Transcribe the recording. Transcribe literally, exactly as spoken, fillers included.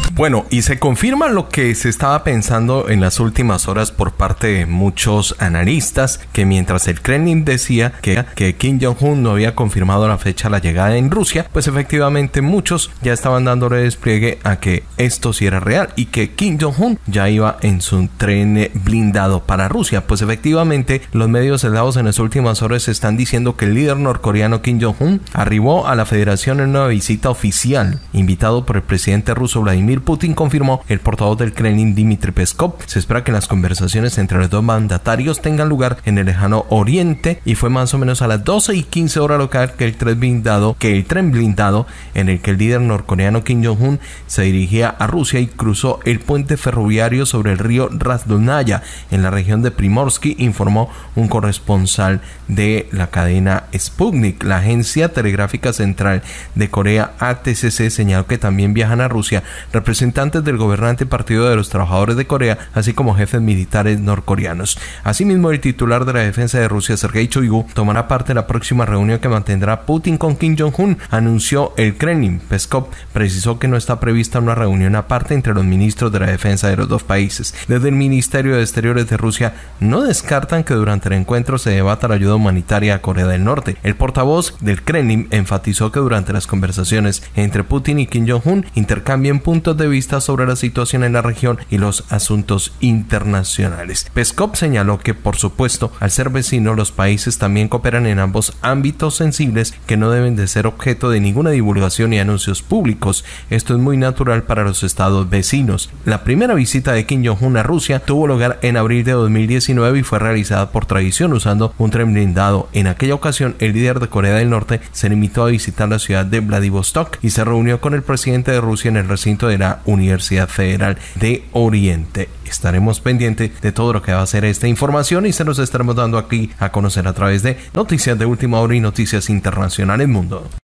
Bueno, y se confirma lo que se estaba pensando en las últimas horas por parte de muchos analistas, que mientras el Kremlin decía que, que Kim Jong-un no había confirmado la fecha de la llegada en Rusia, pues efectivamente muchos ya estaban dándole despliegue a que esto sí era real y que Kim Jong-un ya iba en su tren blindado para Rusia. Pues efectivamente los medios dados en las últimas horas están diciendo que el líder norcoreano Kim Jong-un arribó a la federación en una visita oficial, invitado por el presidente ruso Vladimir Putin, confirmó el portavoz del Kremlin Dmitry Peskov. Se espera que las conversaciones entre los dos mandatarios tengan lugar en el lejano oriente, y fue más o menos a las doce y quince hora local que el tren blindado, que el tren blindado en el que el líder norcoreano Kim Jong-un se dirigía a Rusia y cruzó el puente ferroviario sobre el río Razdonaya en la región de Primorsky, informó un corresponsal de la cadena Sputnik. La agencia telegráfica central de Corea A T C C señaló que también viajan a Rusia representantes del gobernante Partido de los Trabajadores de Corea, así como jefes militares norcoreanos. Asimismo, el titular de la defensa de Rusia, Sergei Shoigu, tomará parte en la próxima reunión que mantendrá Putin con Kim Jong-un, anunció el Kremlin. Peskov precisó que no está prevista una reunión aparte entre los ministros de la defensa de los dos países. Desde el Ministerio de Exteriores de Rusia no descartan que durante el encuentro se debata la ayuda humanitaria a Corea del Norte. El portavoz del Kremlin enfatizó que durante las conversaciones entre Putin y Kim Jong-un intercambian puntos de vista sobre la situación en la región y los asuntos internacionales. Peskov señaló que, por supuesto, al ser vecinos, los países también cooperan en ambos ámbitos sensibles que no deben de ser objeto de ninguna divulgación y anuncios públicos. Esto es muy natural para los estados vecinos. La primera visita de Kim Jong-un a Rusia tuvo lugar en abril de dos mil diecinueve y fue realizada por tradición usando un tren blindado. En aquella ocasión, el líder de Corea del Norte se limitó a visitar la ciudad de Vladivostok y se reunió con el presidente de Rusia en el recinto de la Universidad Federal de Oriente. Estaremos pendientes de todo lo que va a ser esta información y se nos estaremos dando aquí a conocer a través de Noticias de Última Hora y Noticias Internacionales Mundo.